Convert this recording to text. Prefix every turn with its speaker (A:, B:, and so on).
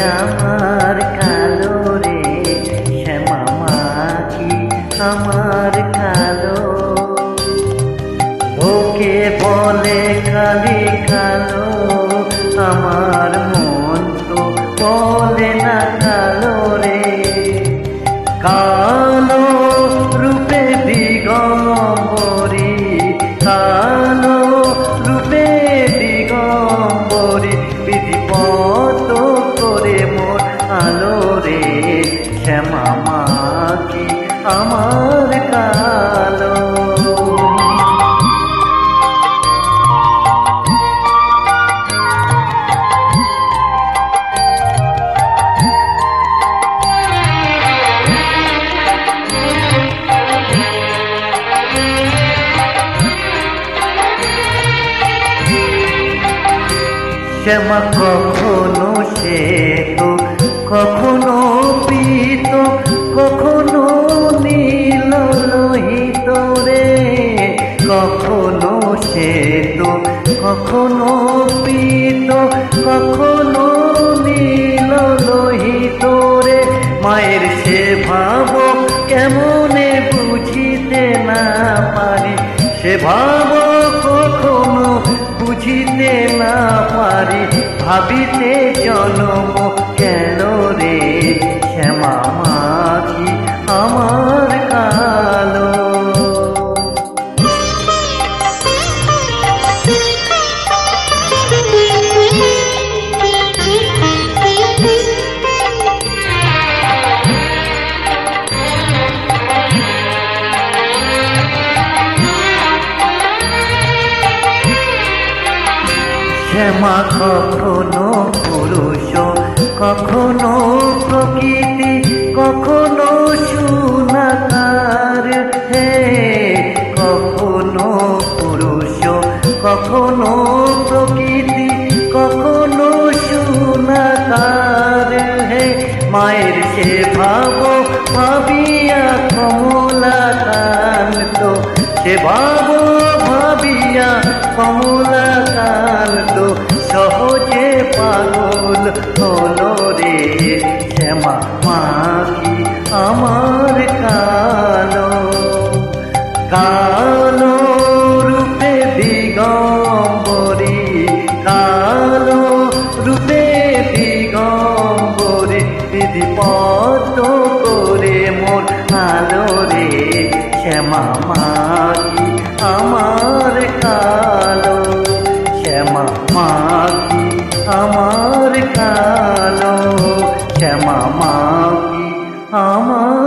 A: আমার কালো রে, শ্যামা মাখি আমার কালো। ওকে বলে কালি কালো, আমার মন তো বলে না কালো রে। কালো রূপে দিগম্বরী, কালো রূপে দিগম্বরী, বিধিপত করে মোর আলো রে, শ্যামা মাখি আমার কালো। শ্যামা কখনো শ্বেত, কখনো পীত, কখনো নীল লোহিত রে। কখনো শ্বেত, কখনো পীত, কখনো নীল লোহিত রে। মায়ের সে ভাব কেমনে বুঝিতে না পারি, সে ভাব কখনো বুঝিতে না পারি, ভাবিতে জন্ম কেন রে, শ্যামা মাখি আমার কালো। শ্যামা কখনো পুরুষ, কখনো প্রকৃতি, কখনো সুনাকার হে। কখনো পুরুষ, কখনো প্রকৃতি, কখনো সুনাকার হে। মায়ের সে ভাব ভাবিয়া কমলাকান্ত, সে ভাব ভাবিয়া কমলাকান্ত, সহজে পাগল হলো রে, শ্যামা মাখি আমার কালো। কালো রূপে দিগম্বরী, কালো রূপে দিগম্বরী, বিধিপত করে মোর আলো রে, শ্যামা মাখি আমার কালো। শ্যামা মাখি আমার কালো, শ্যামা মাখি আমার